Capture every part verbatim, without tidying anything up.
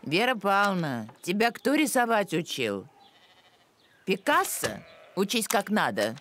Вера Павловна, тебя кто рисовать учил? Пикассо? Учись как надо.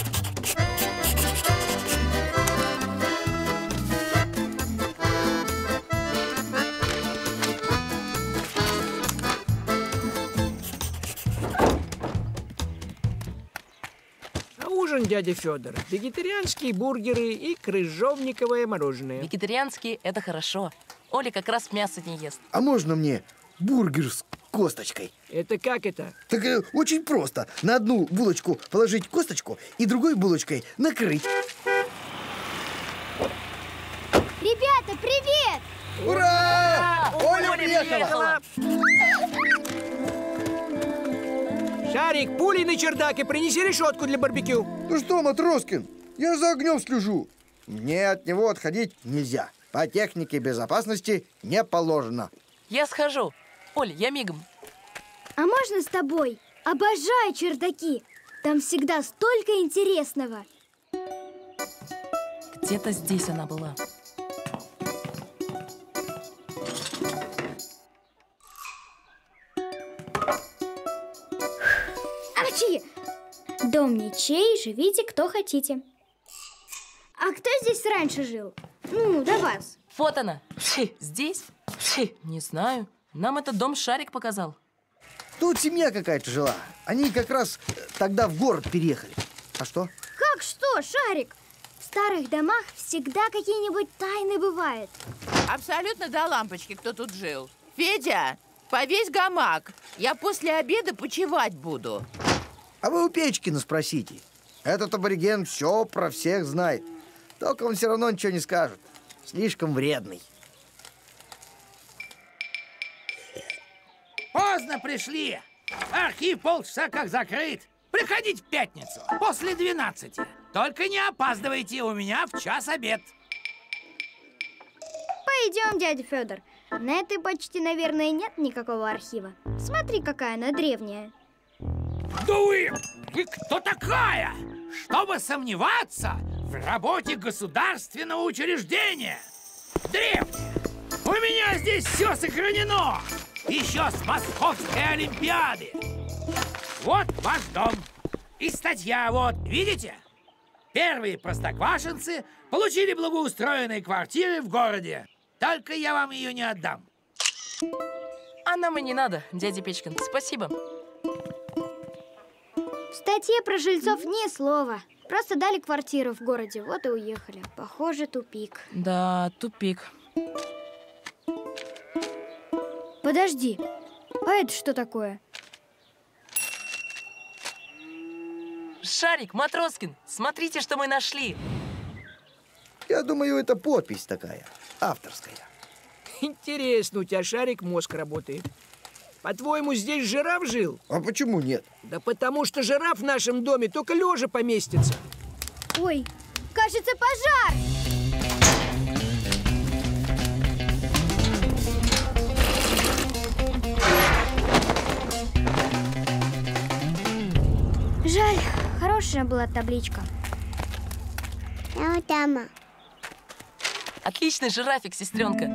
Ужин, дядя Федор. Вегетарианские бургеры и крыжовниковое мороженое. Вегетарианские – это хорошо. Оля как раз мясо не ест. А можно мне бургер с косточкой? Это как это? Так э, очень просто. На одну булочку положить косточку и другой булочкой накрыть. Ребята, привет! Ура! Оля, Оля приехала! Шарик, пулей на чердак и принеси решетку для барбекю. Ну что, Матроскин, я за огнем слежу. Мне от него отходить нельзя. По технике безопасности не положено. Я схожу. Оль, я мигом. А можно с тобой? Обожаю чердаки. Там всегда столько интересного. Где-то здесь она была. Ачи! Дом ничей, живите кто хотите. А кто здесь раньше жил? Ну, до вас. Вот она. Фи, здесь? Фи, не знаю. Нам этот дом Шарик показал. Тут семья какая-то жила. Они как раз тогда в город переехали. А что? Как что, Шарик? В старых домах всегда какие-нибудь тайны бывают. Абсолютно до лампочки, кто тут жил. Федя, повесь гамак. Я после обеда почивать буду. А вы у Печкина спросите. Этот абориген все про всех знает. Только он все равно ничего не скажет. Слишком вредный. Поздно пришли. Архив полчаса как закрыт. Приходите в пятницу, после двенадцати. Только не опаздывайте, у меня в час обед. Пойдем, дядя Федор. На этой почте, наверное, нет никакого архива. Смотри, какая она древняя. Да вы, вы кто такая? Чтобы сомневаться в работе государственного учреждения. Древняя. У меня здесь все сохранено. Еще с Московской Олимпиады. Вот ваш дом. И статья вот, видите? Первые простоквашинцы получили благоустроенные квартиры в городе. Только я вам ее не отдам. А нам и не надо, дядя Печкин. Спасибо. В статье про жильцов ни слова. Просто дали квартиру в городе, вот и уехали. Похоже, тупик. Да, тупик. Подожди, а это что такое? Шарик, Матроскин, смотрите, что мы нашли. Я думаю, это подпись такая, авторская. Интересно, у тебя, Шарик, мозг работает. По-твоему, здесь жираф жил? А почему нет? Да потому что жираф в нашем доме только лежа поместится. Ой, кажется, пожар! Жаль, хорошая была табличка. Там. Отличный жирафик, сестренка.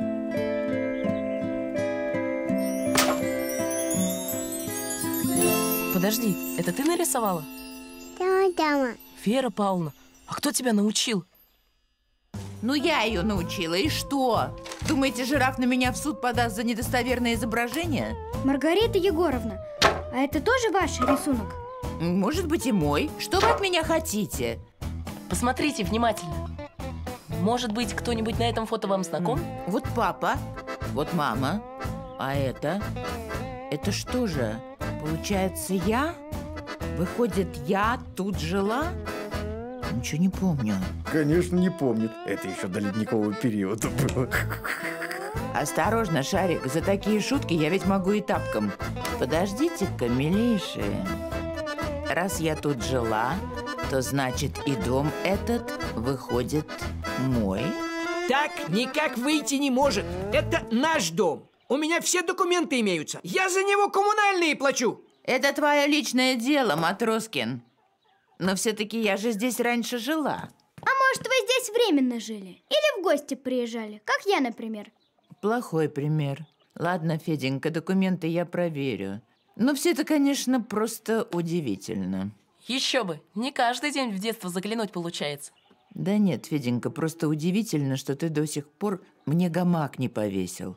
Подожди, это ты нарисовала? Там. Вера Павловна, а кто тебя научил? Ну, я ее научила, и что? Думаете, жираф на меня в суд подаст за недостоверное изображение? Маргарита Егоровна, а это тоже ваш рисунок? Может быть, и мой. Что вы от меня хотите? Посмотрите внимательно. Может быть, кто-нибудь на этом фото вам знаком? Вот папа, вот мама. А это? Это что же? Получается, я? Выходит, я тут жила? Ничего не помню. Конечно, не помнит. Это еще до ледникового периода было. Осторожно, Шарик, за такие шутки я ведь могу и тапком. Подождите-ка, милейшие. Раз я тут жила, то значит и дом этот, выходит, мой? Так никак выйти не может. Это наш дом. У меня все документы имеются. Я за него коммунальные плачу. Это твое личное дело, Матроскин. Но все-таки я же здесь раньше жила. А может, вы здесь временно жили? Или в гости приезжали, как я, например? Плохой пример. Ладно, Феденька, документы я проверю. Но все это, конечно, просто удивительно. Еще бы, не каждый день в детство заглянуть получается. Да нет, Феденька, просто удивительно, что ты до сих пор мне гамак не повесил.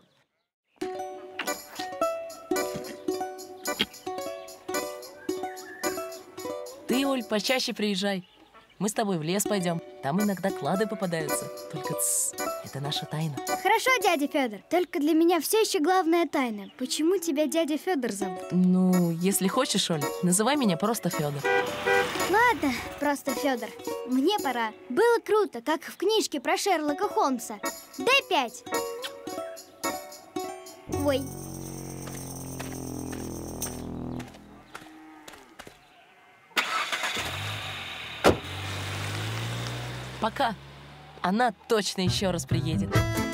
Ты, Оль, почаще приезжай. Мы с тобой в лес пойдем. Там иногда клады попадаются. Только тссс, это наша тайна. Хорошо, дядя Федор. Только для меня все еще главная тайна. Почему тебя дядя Федор зовут? Ну, если хочешь, Оль, называй меня просто Федор. Ладно, просто Федор. Мне пора. Было круто, как в книжке про Шерлока Холмса. Дай пять. Ой. Пока. Она точно еще раз приедет.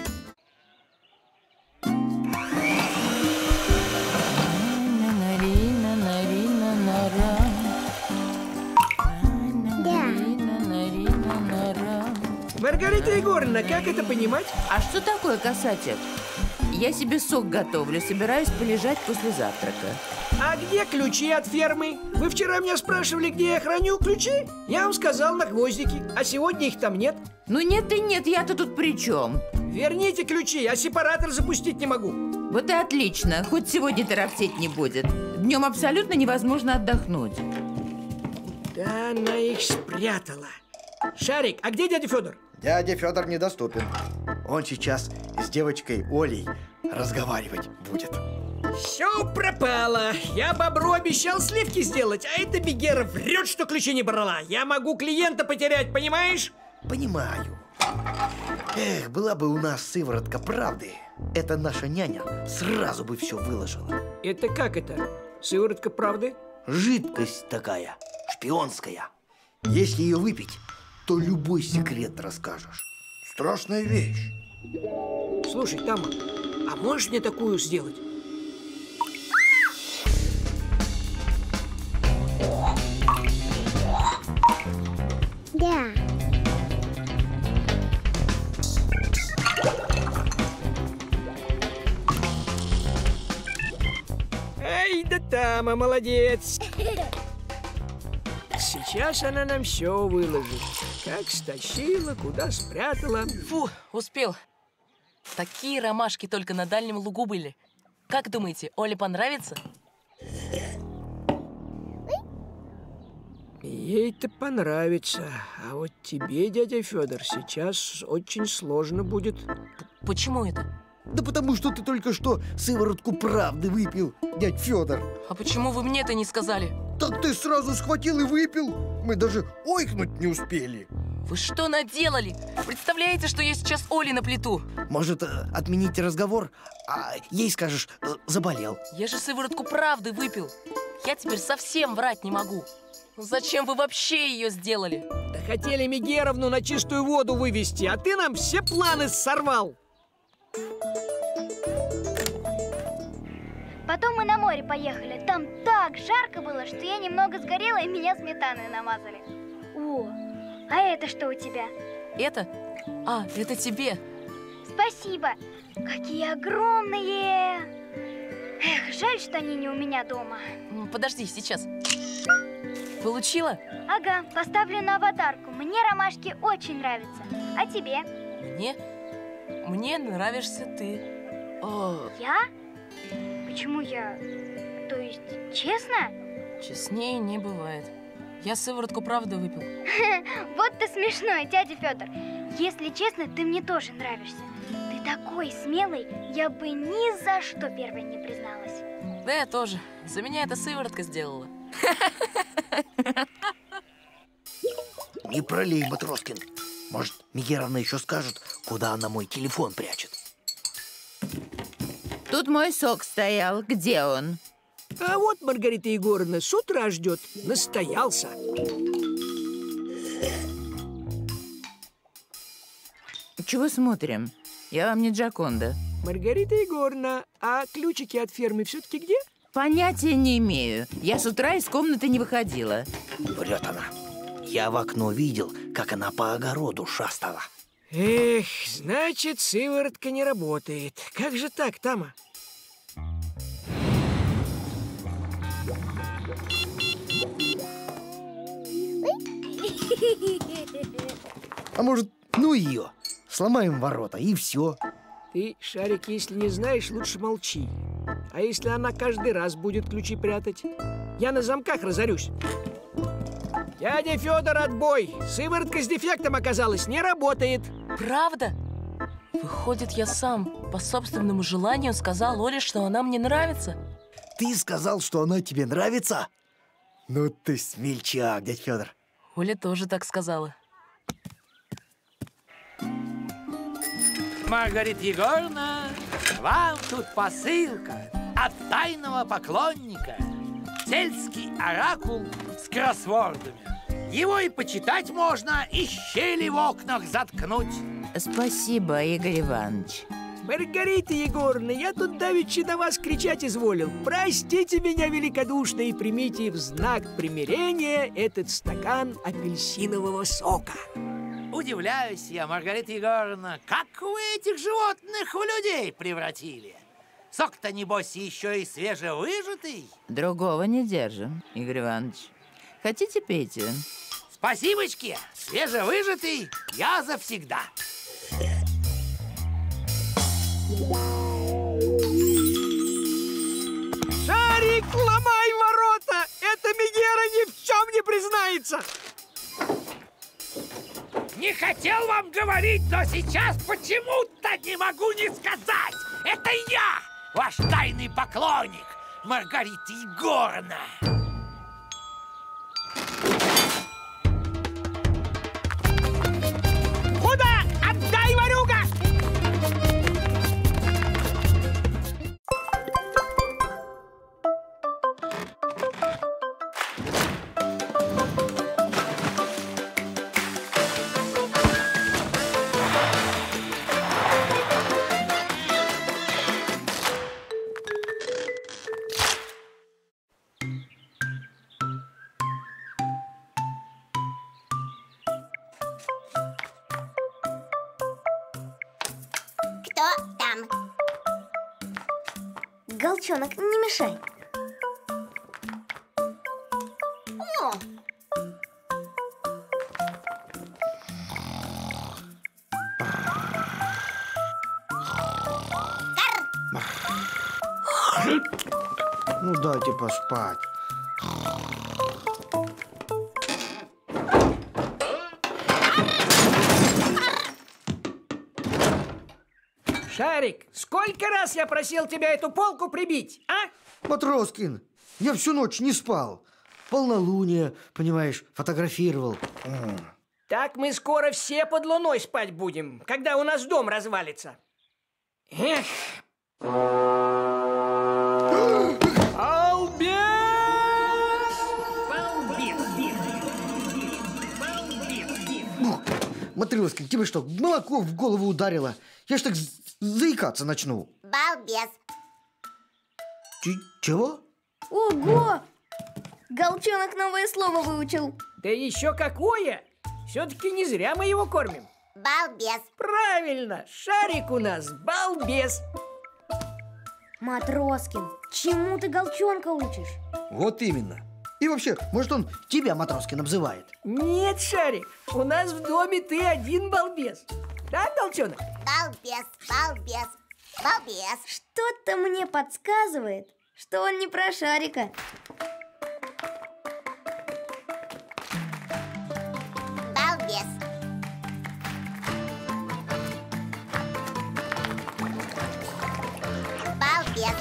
Маргарита Егоровна, как это понимать? А что такое, касатик? Я себе сок готовлю, собираюсь полежать после завтрака. А где ключи от фермы? Вы вчера меня спрашивали, где я храню ключи? Я вам сказал, на гвоздике, а сегодня их там нет. Ну нет и нет, я-то тут при чем? Верните ключи, я сепаратор запустить не могу. Вот и отлично, хоть сегодня тарахтеть не будет. Днем абсолютно невозможно отдохнуть. Да она их спрятала. Шарик, а где дядя Федор? Дядя Федор недоступен. Он сейчас с девочкой Олей разговаривать будет. Все пропало. Я бобру обещал сливки сделать, а эта Бегера врет, что ключи не брала. Я могу клиента потерять, понимаешь? Понимаю. Эх, была бы у нас сыворотка правды, эта наша няня сразу бы все выложила. Это как это? Сыворотка правды? Жидкость такая, шпионская. Если ее выпить, то любой секрет расскажешь. Страшная вещь. Слушай, Тама, а можешь мне такую сделать? Да. Эй, да Тама, молодец. Сейчас она нам все выложит. Как стащила, куда спрятала. Фу, успел. Такие ромашки только на дальнем лугу были. Как думаете, Оле понравится? Ей-то понравится. А вот тебе, дядя Федор, сейчас очень сложно будет. Почему это? Да потому что ты только что сыворотку правды выпил, дядь Федор. А почему вы мне это не сказали? Так ты сразу схватил и выпил. Мы даже ойкнуть не успели. Вы что наделали? Представляете, что я сейчас Оле наплету? Может, э, отмените разговор, а ей скажешь, э, заболел. Я же сыворотку правды выпил. Я теперь совсем врать не могу. Зачем вы вообще ее сделали? Да хотели Мегеровну на чистую воду вывести, а ты нам все планы сорвал. Потом мы на море поехали. Там так жарко было, что я немного сгорела, и меня сметаной намазали. О, а это что у тебя? Это? А, это тебе. Спасибо. Какие огромные! Эх, жаль, что они не у меня дома. М, Подожди, сейчас. Получила? Ага, поставлю на аватарку. Мне ромашки очень нравятся. А тебе? Мне? Мне нравишься ты. О, Я? Почему я? То есть, честно? честнее не бывает. Я сыворотку правды выпил. Вот ты смешной, дядя Федор. Если честно, ты мне тоже нравишься. Ты такой смелый, я бы ни за что первой не призналась. Да я тоже. За меня эта сыворотка сделала. Не пролей, Матроскин. Может, Мегеровна еще скажет, куда она мой телефон прячет. Тут мой сок стоял. Где он? А вот Маргарита Егоровна с утра ждет. Настоялся. Чего смотрим? Я вам не Джаконда. Маргарита Егоровна, а ключики от фермы все-таки где? Понятия не имею. Я с утра из комнаты не выходила. Врет она. Я в окно видел, как она по огороду шастала. Эх, значит, сыворотка не работает. Как же так, Тама? А может, ну ее, сломаем ворота и все. Ты, Шарик, если не знаешь, лучше молчи. А если она каждый раз будет ключи прятать? Я на замках разорюсь. Дядя Федор, отбой! Сыворотка с дефектом оказалась, не работает. Правда? Выходит, я сам по собственному желанию сказал Оле, что она мне нравится. Ты сказал, что она тебе нравится? Ну ты смельчак, дядь Федор. Оля тоже так сказала. Маргарита Егоровна, вам тут посылка от тайного поклонника. Сельский оракул с кроссвордами. Его и почитать можно, и щели в окнах заткнуть. Спасибо, Игорь Иванович. Маргарита Егоровна, я тут давеча на вас кричать изволил. Простите меня великодушно и примите в знак примирения этот стакан апельсинового сока. Удивляюсь я, Маргарита Егоровна, как вы этих животных в людей превратили. Сок-то, небось, еще и свежевыжатый. Другого не держим, Игорь Иванович. Хотите, пейте? Спасибочки, свежевыжатый я завсегда. Шарик, ломай ворота! Эта Мегера ни в чем не признается! Не хотел вам говорить, но сейчас почему-то не могу не сказать. Это я, ваш тайный поклонник, Маргарита Егоровна. Куда? Отдай, ворюга! Кто там? Голчонок, не мешай. О! Ну дайте поспать. Шарик, сколько раз я просил тебя эту полку прибить, а? Матроскин, я всю ночь не спал. Полнолуние, понимаешь, фотографировал. М. Так мы скоро все под луной спать будем, когда у нас дом развалится. Эх! Балбес! Матроскин, тебе что, молоко в голову ударило? Я ж так з- заикаться начну. Балбес. Ч- чего? Ого! Голчонок новое слово выучил. Да еще какое! Все-таки не зря мы его кормим. Балбес. Правильно, Шарик у нас балбес. Матроскин, чему ты Голчонка учишь? Вот именно. И вообще, может, он тебя Матроскин обзывает? Нет, Шарик, у нас в доме ты один балбес. Да, Голчонок? Балбес, балбес, балбес. Что-то мне подсказывает, что он не про Шарика. Балбес. Балбес.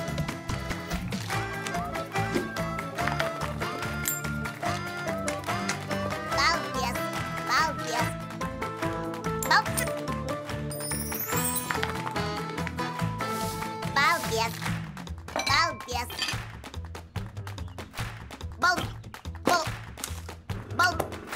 Балбес, балбес. Балбес. Балбес. Балбес. Бал. Бал. Бал.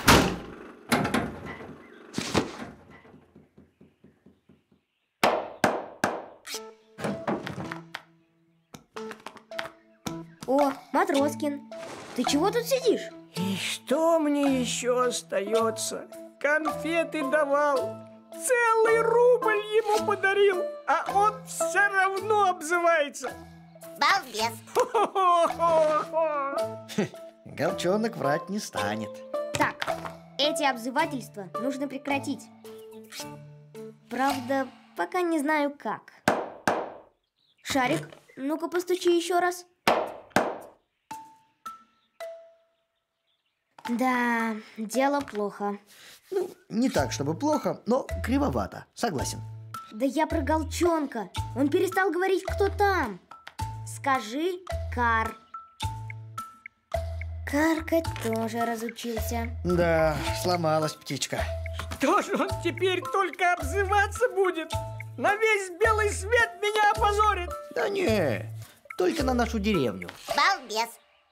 О, Матроскин, ты чего тут сидишь? И что мне еще остается? Конфеты давал, целый рубль ему подарил, а он все равно обзывается. Балбес. Хо-хо-хо-хо. Голчонок врать не станет. Так, эти обзывательства нужно прекратить. Правда, пока не знаю как. Шарик, ну-ка постучи еще раз. Да, дело плохо. Ну, не так, чтобы плохо, но кривовато. Согласен. Да я про Голчонка. Он перестал говорить, кто там. Скажи «кар». Каркать тоже разучился. Да, сломалась птичка. Что же он теперь только обзываться будет? На весь белый свет меня опозорит. Да не, только на нашу деревню. Балбес.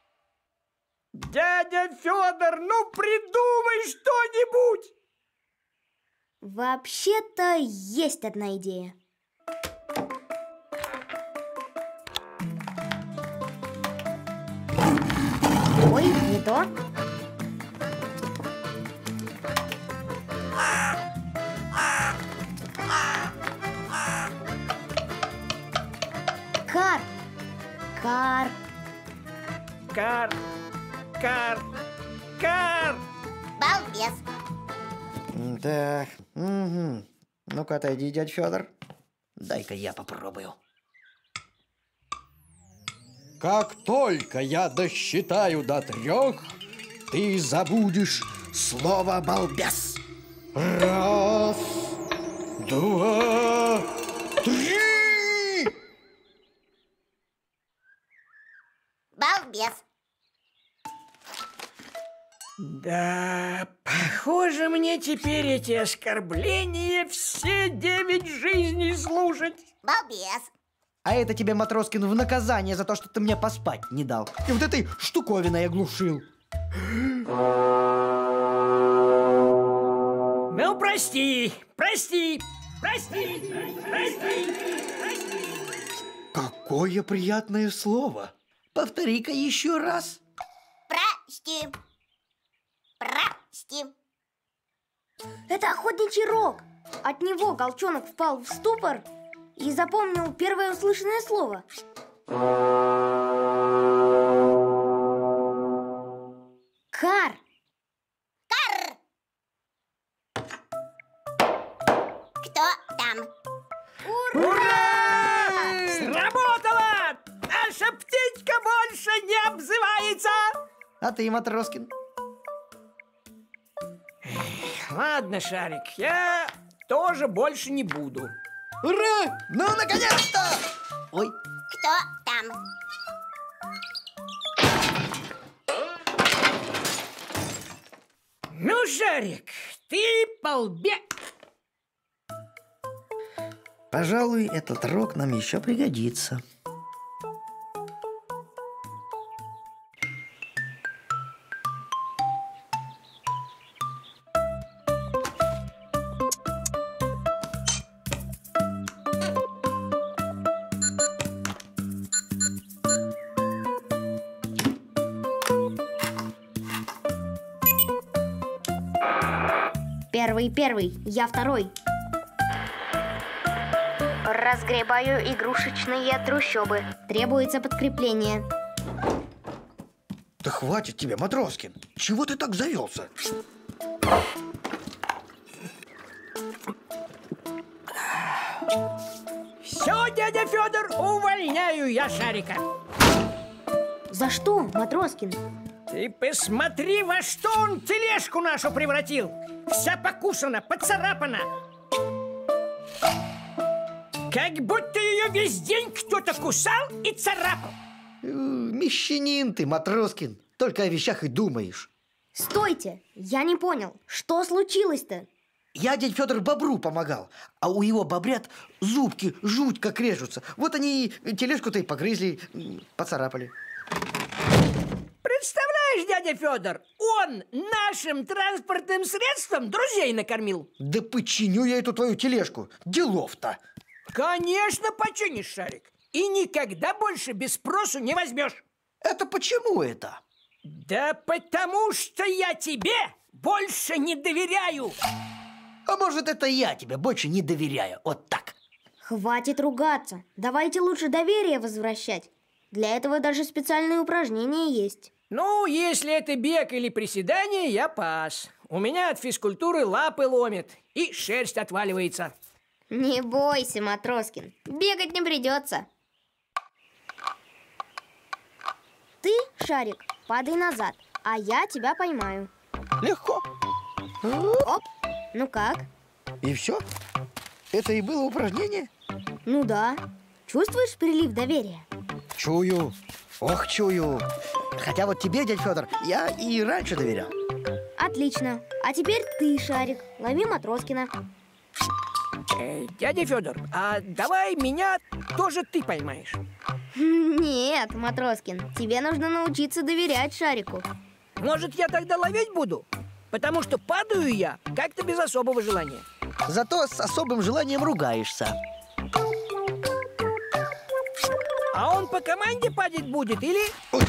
Дядя Федор, ну придумай что-нибудь! Вообще-то есть одна идея. Ой, не то. Кар. Кар. Кар, кар, кар. Балбес. М, Так, угу. Ну-ка, отойди, дядь Федор. Дай-ка я попробую. Как только я досчитаю до трех, ты забудешь слово «балбес». Раз, два, три! Балбес. Да, похоже, мне теперь эти оскорбления все девять жизней слушать. Балбес. А это тебе, Матроскин, в наказание за то, что ты мне поспать не дал. И вот этой штуковиной оглушил. Ну, прости, прости, прости, прости, прости. Какое приятное слово. Повтори-ка еще раз. Прости. Прости. Это охотничий рог. От него Голчонок впал в ступор и запомнил первое услышанное слово. Кар. Кар. Кто там? Ура! Сработало! Наша птичка больше не обзывается! А ты, Матроскин? Ладно, Шарик, я тоже больше не буду. Ура! Ну, наконец-то! Ой, Кто там? Ну, Шарик, ты полбе... пожалуй, этот рог нам еще пригодится. Первый, первый, я второй. Разгребаю игрушечные трущобы. Требуется подкрепление. Да хватит тебе, Матроскин. Чего ты так завелся? Все, дядя Федор, увольняю я Шарика. За что, Матроскин? Ты посмотри, во что он тележку нашу превратил. Вся покусана, поцарапана. Как будто ее весь день кто-то кусал и царапал. Э, Мещанин ты, Матроскин. Только о вещах и думаешь. Стойте, я не понял, что случилось-то? Я, дядь Федор, бобру помогал, а у его бобрят зубки жуть как режутся. Вот они и тележку-то и погрызли, поцарапали. Представляешь, дядя Федор, он нашим транспортным средством друзей накормил. Да починю я эту твою тележку. Делов-то. Конечно, починишь, Шарик. И никогда больше без спросу не возьмешь. Это почему это? Да потому что я тебе больше не доверяю. А может, это я тебе больше не доверяю. Вот так. Хватит ругаться. Давайте лучше доверие возвращать. Для этого даже специальные упражнения есть. Ну, если это бег или приседание, я пас. У меня от физкультуры лапы ломит и шерсть отваливается. Не бойся, Матроскин, бегать не придется. Ты, Шарик, падай назад, а я тебя поймаю. Легко. Оп, ну как? И все? Это и было упражнение? Ну да. Чувствуешь прилив доверия? Чую. Ох, чую. Хотя вот тебе, дядь Федор, я и раньше доверял. Отлично. А теперь ты, Шарик, лови Матроскина. Э, дядя Федор, а давай меня тоже ты поймаешь. Нет, Матроскин, тебе нужно научиться доверять Шарику. Может, я тогда ловить буду? Потому что падаю я как-то без особого желания. Зато с особым желанием ругаешься. А он по команде падать будет или... Ой.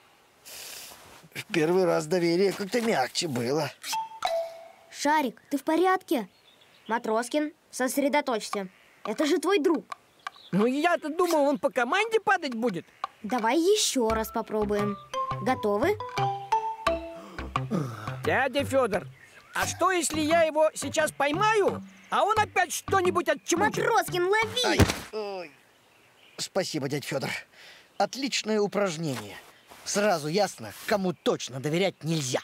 В первый раз доверие как-то мягче было. Шарик, ты в порядке? Матроскин, сосредоточься. Это же твой друг. Ну, я-то думал, он по команде падать будет. Давай еще раз попробуем. Готовы? Дядя Федор, а что, если я его сейчас поймаю, а он опять что-нибудь отчемучит? Матроскин, лови! Ай, ой. Спасибо, дядь Федор. Отличное упражнение. Сразу ясно, кому точно доверять нельзя.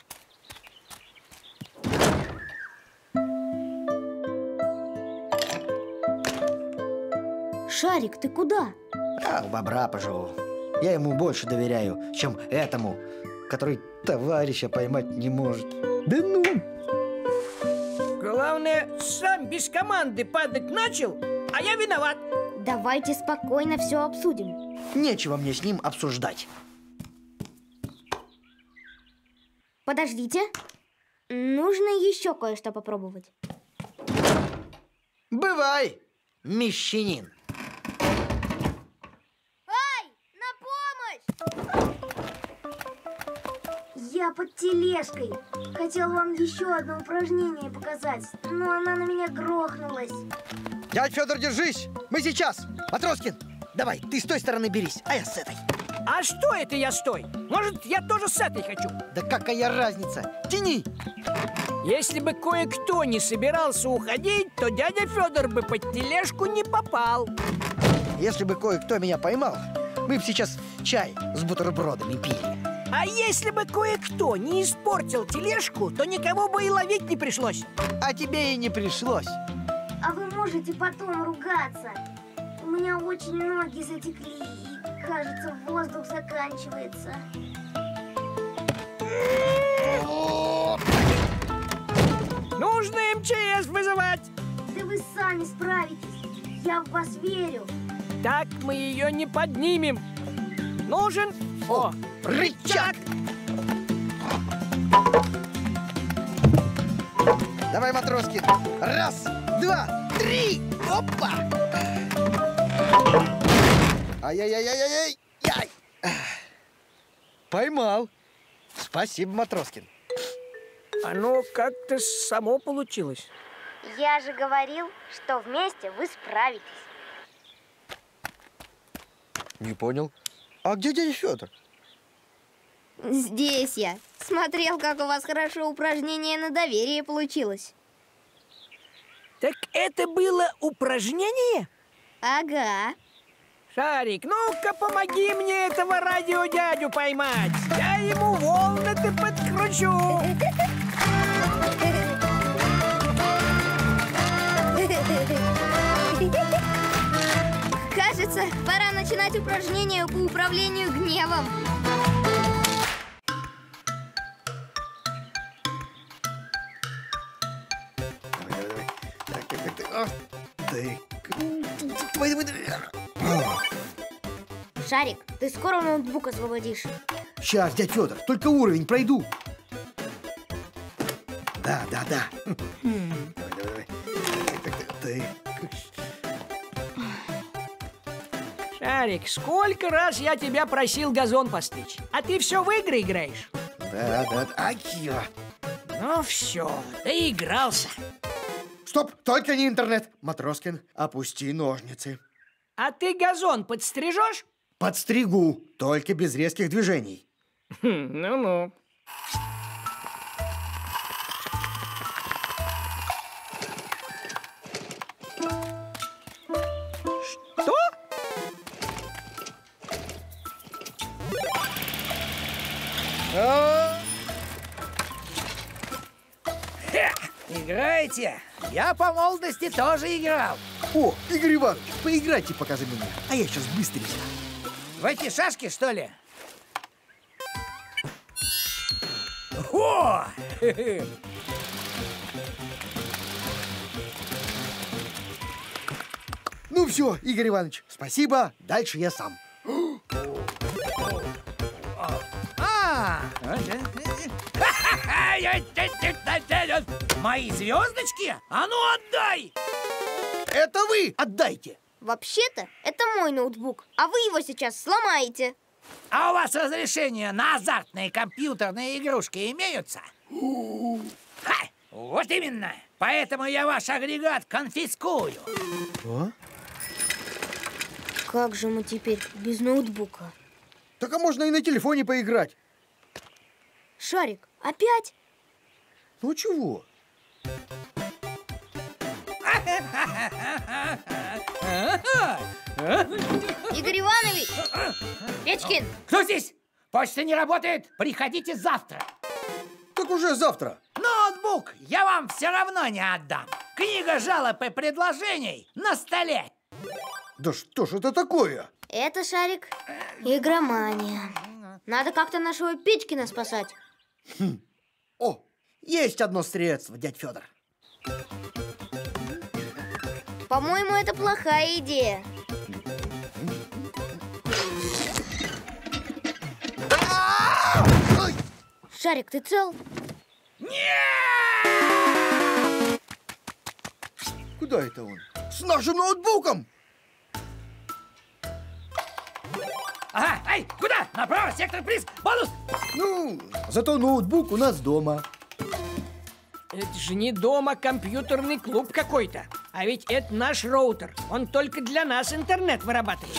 Шарик, ты куда? А, у бобра поживу. Я ему больше доверяю, чем этому, который товарища поймать не может. Да ну! Главное, сам без команды падать начал, а я виноват. Давайте спокойно все обсудим. Нечего мне с ним обсуждать. Подождите. Нужно еще кое-что попробовать. Бывай, мещанин. Ай, на помощь! Я под тележкой. Хотел вам еще одно упражнение показать, но она на меня грохнулась. Дядь Федор, держись! Мы сейчас! Матроскин, давай, ты с той стороны берись, а я с этой. А что это я стой? Может, я тоже с этой хочу? Да какая разница? Тяни! Если бы кое-кто не собирался уходить, то дядя Федор бы под тележку не попал. Если бы кое-кто меня поймал, мы бы сейчас чай с бутербродами пили. А если бы кое-кто не испортил тележку, то никого бы и ловить не пришлось. А тебе и не пришлось. А вы можете потом ругаться? У меня очень ноги затекли и, кажется, воздух заканчивается. Нужно эм че эс вызывать. Да вы сами справитесь. Я в вас верю. Так мы ее не поднимем. Нужен... О, рычаг! Давай, Матроскин. Раз, два, три. Опа! Ай-яй-яй-яй-яй! Яй! Поймал. Спасибо, Матроскин. Оно как-то само получилось. Я же говорил, что вместе вы справитесь. Не понял. А где дядя Федор? Здесь я. Смотрел, как у вас хорошо упражнение на доверие получилось. Так это было упражнение? Ага. Шарик, ну-ка помоги мне этого радиодядю поймать. Я ему волны-то подкручу. Кажется, пора начинать упражнение по управлению гневом. Давай, давай, давай. Так, так, так, так. А, так. Давай, давай, давай. Шарик, ты скоро ноутбук освободишь. Сейчас, дядь Федор, только уровень пройду. Да, да, да. Давай, давай, давай. Так, так, так, так. Шарик, сколько раз я тебя просил газон постричь, а ты все в игры играешь. Да, да, да. Ай, я. Ну все, доигрался. Стоп, только не интернет. Матроскин, опусти ножницы. А ты газон подстрижешь? Подстригу, только без резких движений. Ну-ну. Что? Хе, играете? Я по молодости тоже играл. О, Игорь Иванович, поиграйте пока за меня, а я сейчас быстренько. В эти шашки, что ли? О! Ну все, Игорь Иванович, спасибо, дальше я сам. А! Мои звездочки? А ну отдай! Это вы отдайте. Вообще-то, это мой ноутбук, а вы его сейчас сломаете. А у вас разрешения на азартные компьютерные игрушки имеются? Ха! Вот именно! Поэтому я ваш агрегат конфискую. А? Как же мы теперь без ноутбука? Так а можно и на телефоне поиграть. Шарик, опять? Ну чего? Игорь Иванович! Печкин! Кто здесь? Почта не работает. Приходите завтра. Так уже завтра. Ноутбук я вам все равно не отдам. Книга жалоб и предложений на столе. Да что ж это такое? Это, Шарик, игромания. Надо как-то нашего Печкина спасать. Хм. О, есть одно средство, дядь Федор. По-моему, это плохая идея. Ой! Шарик, ты цел? Нет! Куда это он? С нашим ноутбуком! Ага, эй, куда? Направо, сектор приз, бонус! Ну, зато ноутбук у нас дома. Это же не дома компьютерный клуб какой-то. А ведь это наш роутер. Он только для нас интернет вырабатывает.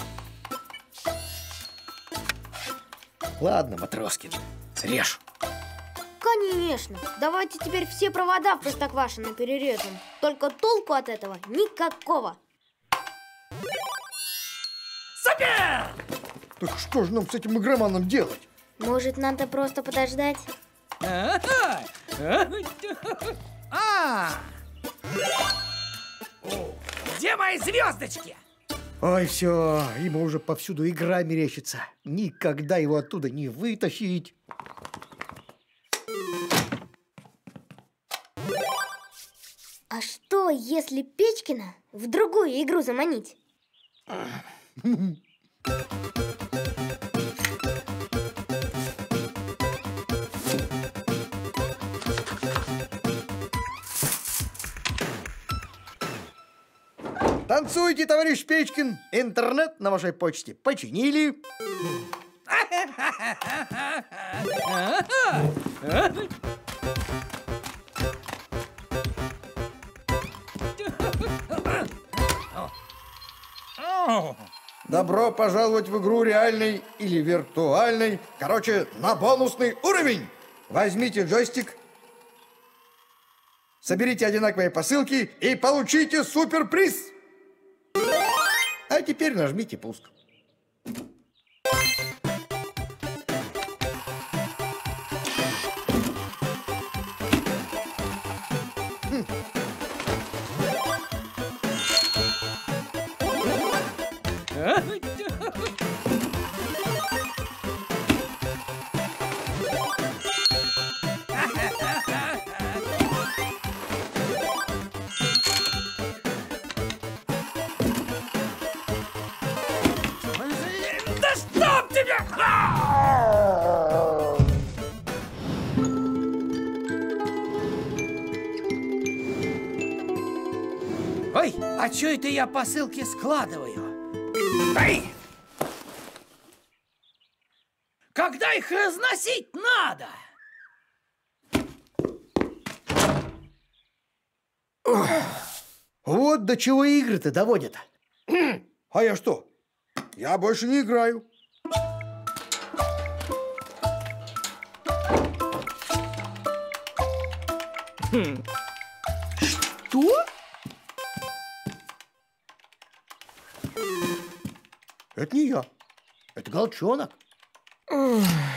Ладно, Матроскин, срежь. Конечно. Давайте теперь все провода в Простоквашино перережем. Только толку от этого никакого. Супер! Так что же нам с этим игроманом делать? Может, надо просто подождать? А! Где мои звездочки? Ой, все, ему уже повсюду игра мерещится. Никогда его оттуда не вытащить. А что, если Печкина в другую игру заманить? Танцуйте, товарищ Печкин. Интернет на вашей почте починили. Добро пожаловать в игру реальный или виртуальный. Короче, на бонусный уровень. Возьмите джойстик, соберите одинаковые посылки и получите суперприз. А теперь нажмите пуск. Хм. Да чтоб тебя! Ой, а чё это я посылки складываю? Эй! Когда их разносить надо? Вот до чего игры-то доводят. А я что? Я больше не играю. Хм. Что? Это не я. Это Голчонок. Ох.